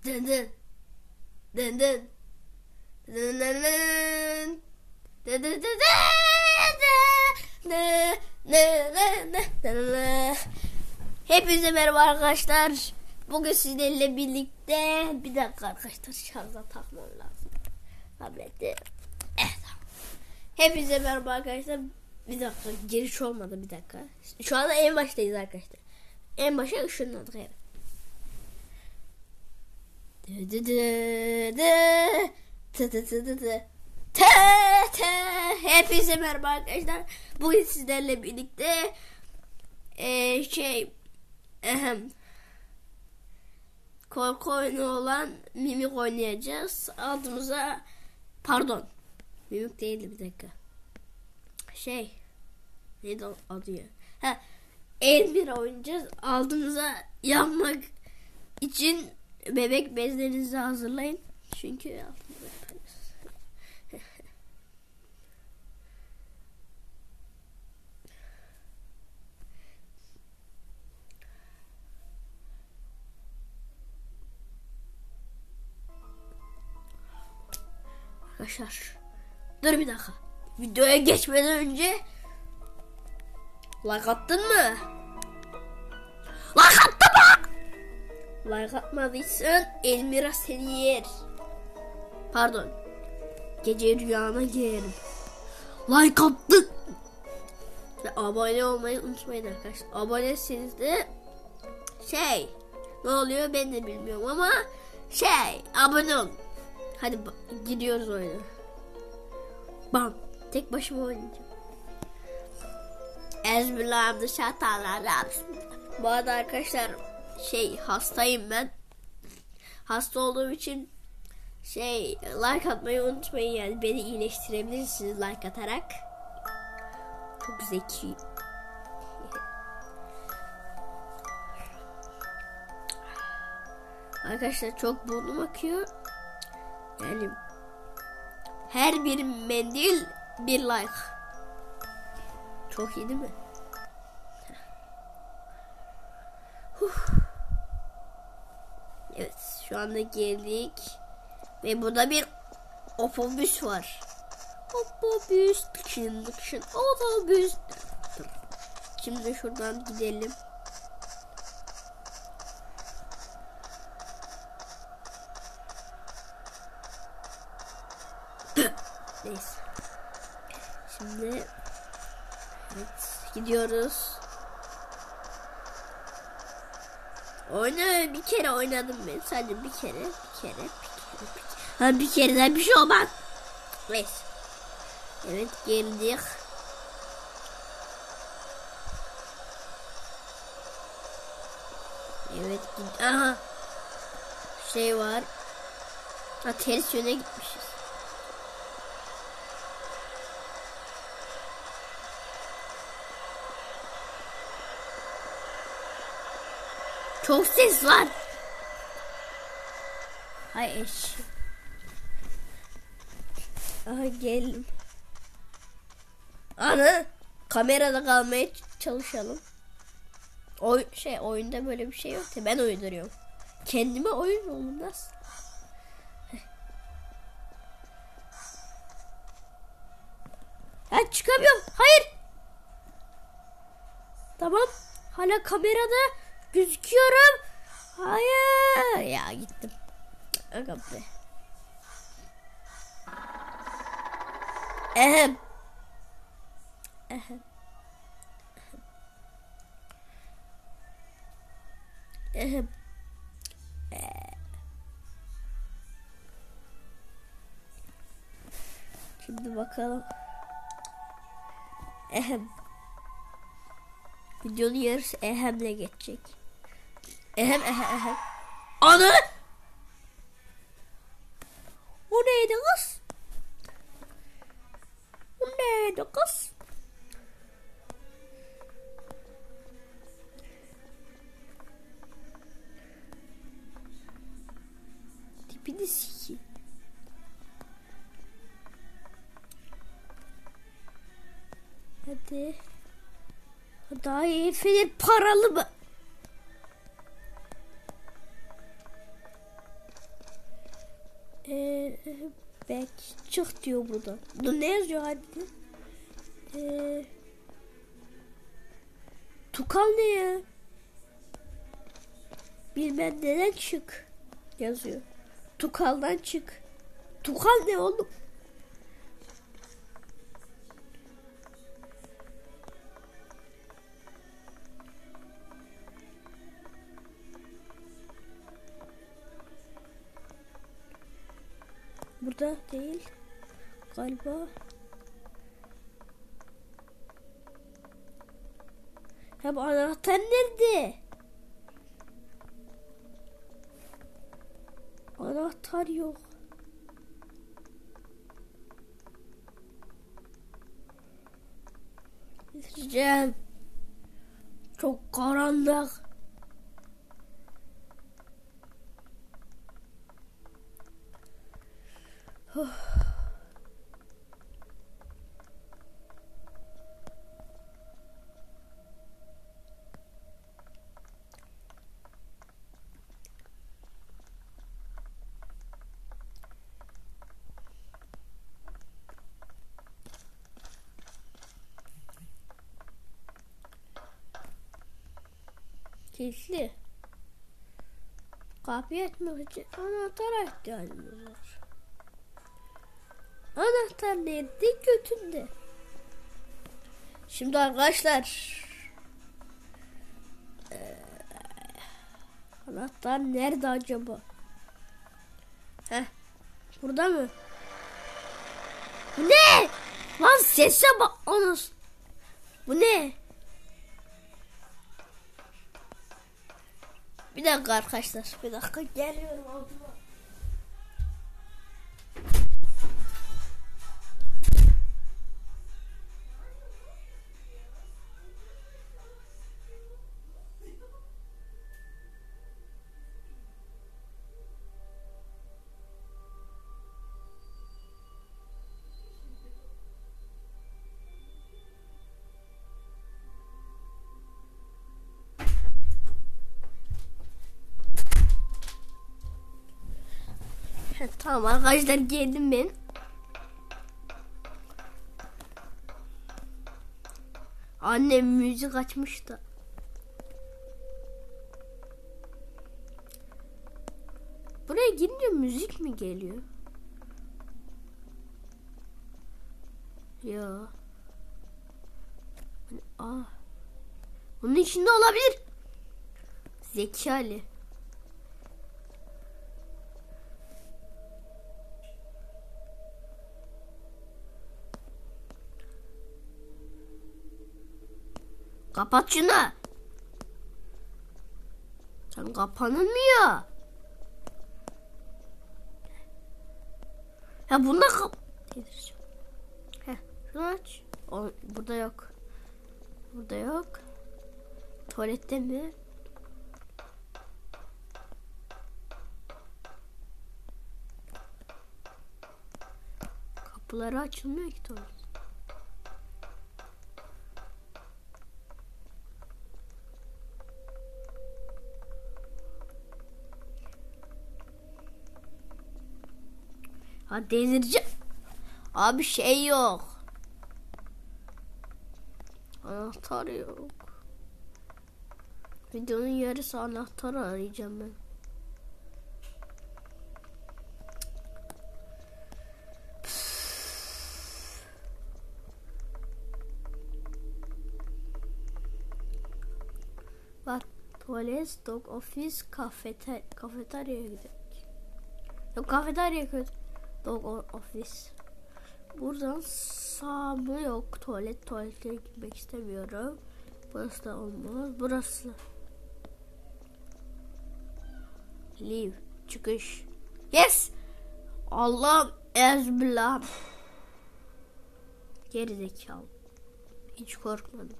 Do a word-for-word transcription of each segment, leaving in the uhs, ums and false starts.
Dın dın. Dın dın. Dın dın dın. Dın dın dın dın. Hepinize merhaba arkadaşlar. Bugün sizlerle birlikte bir dakika arkadaşlar, şarja takmam lazım tableti. Evet. Hepinize merhaba arkadaşlar. Bir dakika, giriş olmadı, bir dakika. Şu anda en baştayız arkadaşlar. En başa ışınladık, evet. Dı dı dı dı. Tı tı tı tı tı. Te te. Hepinize merhaba arkadaşlar. Bugün sizlerle birlikte ee, şey ehem, korku oyunu olan Mimik oynayacağız. Adımıza pardon Mimik değildi, bir dakika. Şey neydi adı ya? Ha, Elmira oynayacağız. Altımıza yanmak için bebek bezlerinizi hazırlayın. Çünkü altımıza yaparız. Arkadaşlar dur bir dakika. Videoya geçmeden önce like attın mı? Like attın mı? Like atmadıysan Elmira seni yer. Pardon. Gece rüyana girerim. Like attın. Ve abone olmayı unutmayın arkadaşlar. Abonesiniz de şey ne oluyor ben de bilmiyorum ama şey abone olun. Hadi gidiyoruz oyuna. Bam. Tek başıma oynayacağım. Ezbirlahimdüşşeytanirracim. Bu arada arkadaşlar şey hastayım ben. Hasta olduğum için şey like atmayı unutmayın, yani beni iyileştirebilirsiniz like atarak. Çok zeki. Arkadaşlar çok burnum akıyor. Yani her bir mendil bir like. Çok iyi değil mi? Evet, şu anda geldik ve burada bir otobüs var. Otobüs, tıkşın tıkşın otobüs. Şimdi şuradan gidelim. Neyse. Şimdi evet, gidiyoruz. Oyunu bir kere oynadım ben. Sadece bir kere, bir kere, bir kere, bir kere. Ha, bir kereden bir şey olmaz. Neyse. Evet, geldik. Evet, aha. Şey var. Ha, ters yöne gitmişiz. Çok ses var. Hay eş. Aha geldim. Ana kamerada kalmaya çalışalım. Oy şey oyunda böyle bir şey yok ki, ben uyduruyorum. Kendime oyun olmaz. Ha, çıkamıyorum. Hayır. Tamam. Hala kamerada gözüküyorum. Hayır. Ya gittim. Aga be. Ehem. Ehem. Ehem. Şimdi bakalım. Ehem. Videonun yarısı ehemle geçecek. Ehem ehem ehem. Ana! O neydi kız? O neydi kız? Tipini sikeyim. Hadi. Daha iyi fener paralı mı? Bek çık diyor burada. Dur ne yazıyor hadi. Ee, Tukal ne ya? Bilmem neden çık yazıyor. Tukal'dan çık. Tukal ne oğlum? Burada değil galiba. Ya bu anahtar nerede? Anahtar yok. Cem. Çok karanlık. Kilitli. Kapıyı açmak için anahtara ihtiyacımız var. Anahtar nerede? Götünde. Şimdi arkadaşlar. Ee, anahtar nerede acaba? Heh. Burada mı? Bu ne? Lan sese bak. Anus. Bu ne? Bir dakika arkadaşlar. Bir dakika geliyorum altıma. Tamam arkadaşlar geldim ben. Annem müzik açmıştı. Buraya girince müzik mi geliyor? Ya. Aa. Bunun içinde olabilir. Zeki Ali. Kapat şunu. Sen kapanılmıyor. Ya bunda kap... Heh, şunu aç. O, burada yok. Burada yok. Tuvalette mi? Kapıları açılmıyor ki tuvalet. Ha delireceğim. Abi şey yok. Anahtar yok. Videonun yarısı anahtarı arayacağım ben. Bak tuvalet, stock, ofis, kafeter kafeteryaya gidelim. Yok kafeterya kötü. Dog ofis. Buradan sağ mı yok? Tuvalet tuvalete gitmek istemiyorum. Burası da olmaz. Burası. Leave. Çıkış. Yes. Allah'ım ezbillah. Geri zekalı. Hiç korkmadım.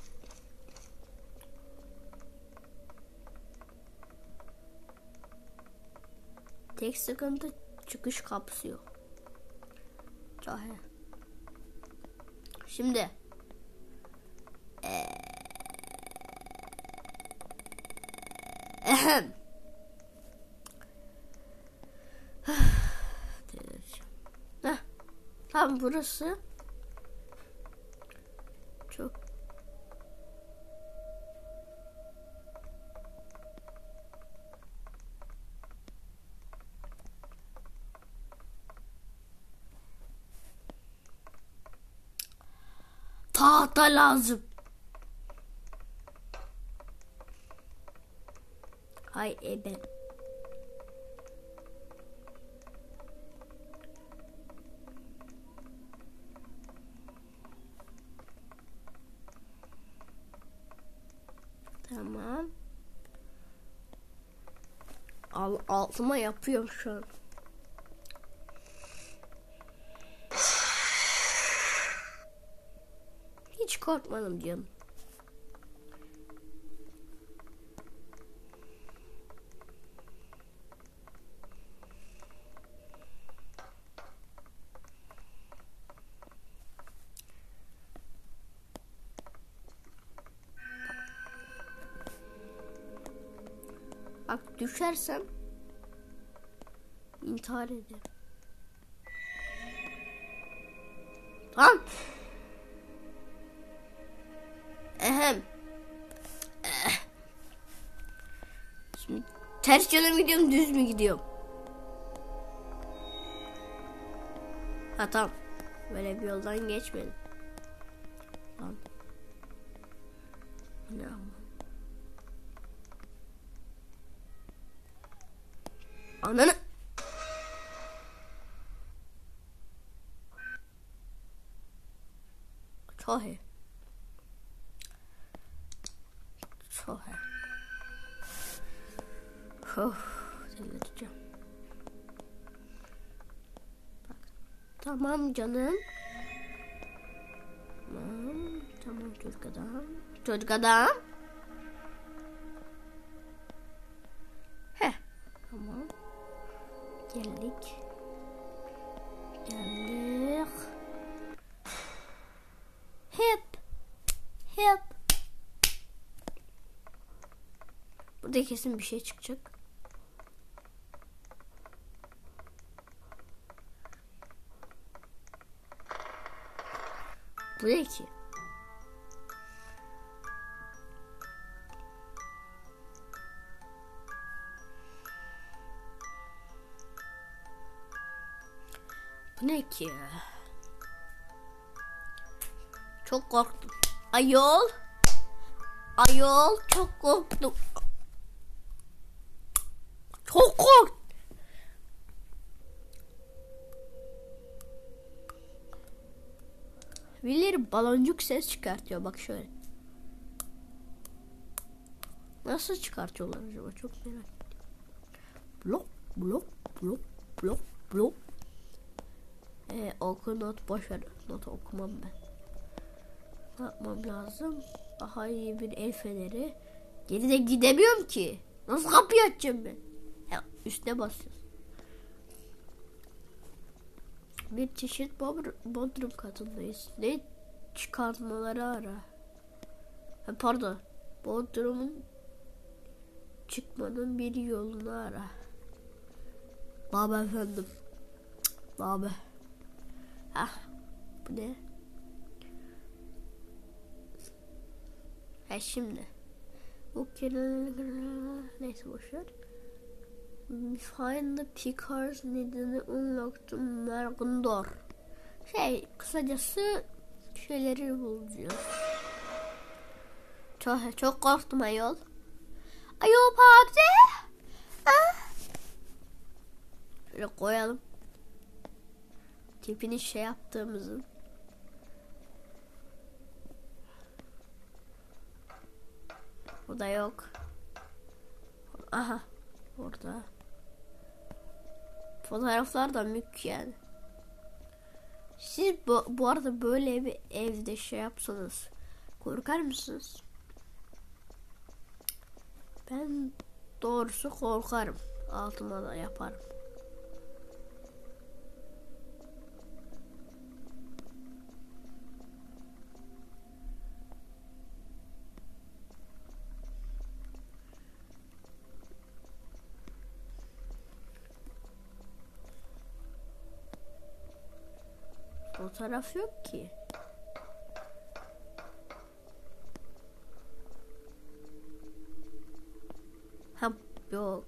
Tek sıkıntı çıkış kapısı yok. Cahil. Şimdi ee, Tam burası çok tahta lazım. Hay ebe. Tamam. Al, altıma yapıyorum şu an. Hiç korkmadım canım. Bak düşersem intihar ederim. Tamam. Ehem. Eh. Şimdi ters yöne mi gidiyorum, düz mü gidiyorum? Ha tamam. Böyle bir yoldan geçmedim. Lan. Ne ama? Ananı. Çok iyi. Çok iyi. Of, delireceğim. Bak. Tamam canım. Tamam, tamam çocuk adam. Çocuk adam. Heh, tamam. Geldik. Geldik. Hep. Hep. Burada kesin bir şey çıkacak. Bu ne ki? Bu ne ki? Çok korktum. Ayol. Ayol çok korktum. Çok korktum. Birileri baloncuk ses çıkartıyor. Bak şöyle. Nasıl çıkartıyorlar acaba? Çok merak ettim. Blok blok blok blok blok. Ee, oku not boşver. Not okumam ben. Ne yapmam lazım? Daha iyi bir el feneri. Geride gidemiyorum ki. Nasıl kapıyı açacağım ben? Ya, üstüne basıyoruz. Bir çeşit bodrum katındayız. Ne çıkartmaları ara. Ha, pardon. Bodrumun çıkmanın bir yolunu ara. Baba efendim. Baba. Ah. Bu ne? Ha şimdi. Bu neyse boşver. Find the pickers needed unlocked Mergundor. Şey kısacası şeyleri bulacağız. Çok çok korktum ayol. Ayol parti. Ah. Şöyle koyalım. Tipini şey yaptığımızın. Burada yok. Aha. Orada. Fotoğraflar da mük yani. Siz bu, bu arada böyle bir evde şey yapsanız korkar mısınız? Ben doğrusu korkarım. Altıma da yaparım. Fotoğraf yok ki. Ha, yok.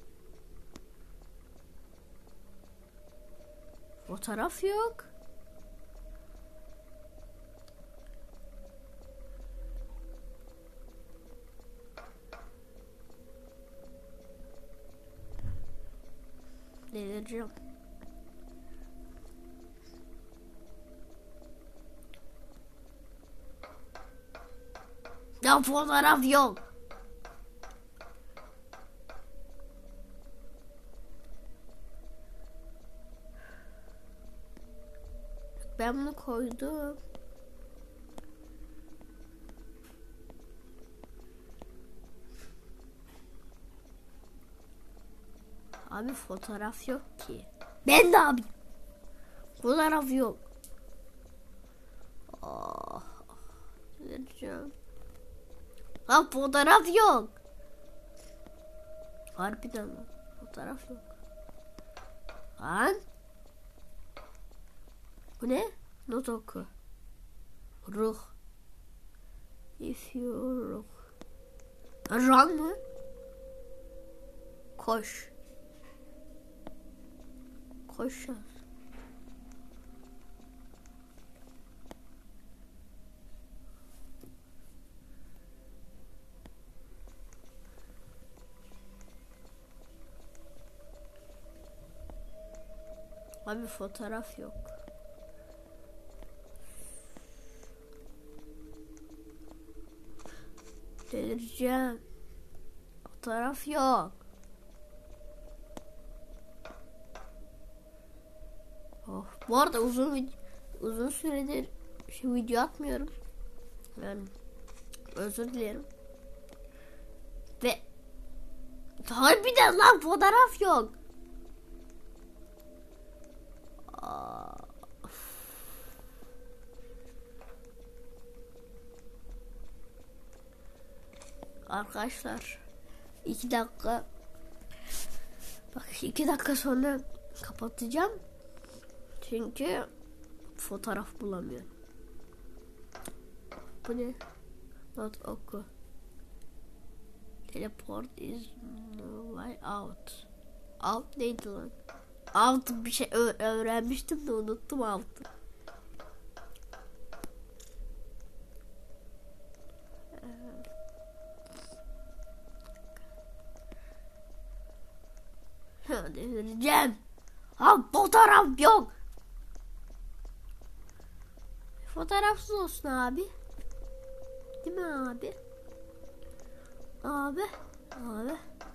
Fotoğraf yok. Delireceğim. Ya fotoğraf yok. Ben bunu koydum. Abi fotoğraf yok ki. Ben de abi. Fotoğraf yok. Oh. Vereceğim. Ha fotoğraf yok. Harbiden mi? Fotoğraf yok. Lan. Bu ne? Not oku. Ruh. If you ruh. Run mı? Koş. Koş yaz. Abi fotoğraf yok. Delireceğim. Fotoğraf yok. Oh, bu arada uzun uzun süredir şey video atmıyorum. Yani özür dilerim. Ve harbiden lan fotoğraf yok. Aa. Arkadaşlar iki dakika bak iki dakika sonra kapatacağım. Çünkü fotoğraf bulamıyorum. Bu ne? Not oku. Teleport is no way out. Out neydi lan? Out bir şey öğrenmiştim de unuttum out'u. Hadi vereceğim. Ha fotoğraf yok. Fotoğrafsız olsun abi. Değil mi abi? Abi. Abi.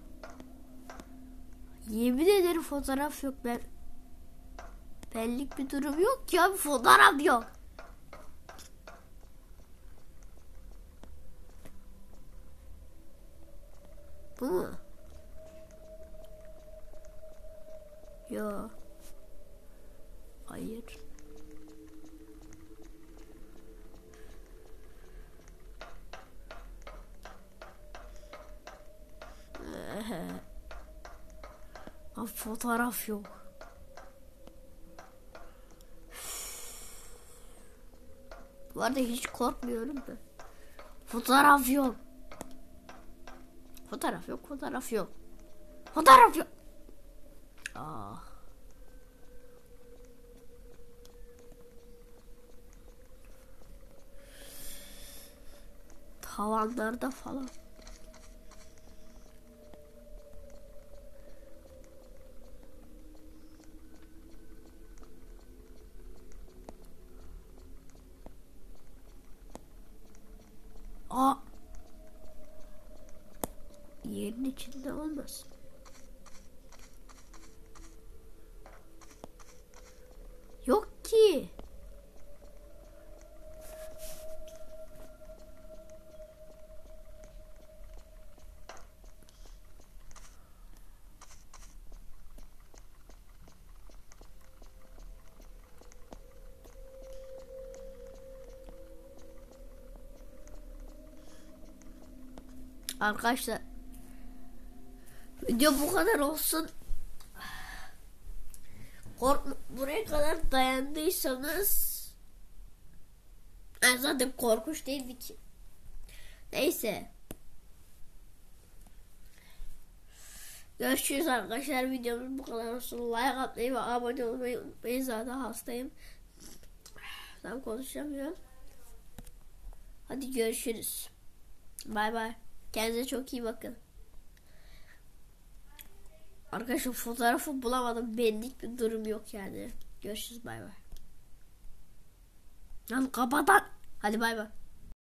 Yemin ederim fotoğraf yok. Ben bellik bir durum yok ki abi. Fotoğraf yok. Bu mu? Yok. Hayır. Abi fotoğraf yok. Bu arada hiç korkmuyorum da. Fotoğraf yok. Fotoğraf yok, fotoğraf yok. Fotoğraf yok. Ah. Tavanlarda falan. Aa. Yerin içinde olmasın. Yok ki. Arkadaşlar video bu kadar olsun. Korkma, buraya kadar dayandıysanız Yani zaten korkunç değildi ki. Neyse. Görüşürüz arkadaşlar. Videomuz bu kadar olsun. Like atmayı ve abone olmayı unutmayın. Zaten hastayım. Tam konuşamıyorum. Hadi görüşürüz. Bay bay. Kendinize çok iyi bakın. Arkadaşlar fotoğrafı bulamadım. Benlik bir durum yok yani. Görüşürüz, bay bay. Lan kapat. Hadi bay bay.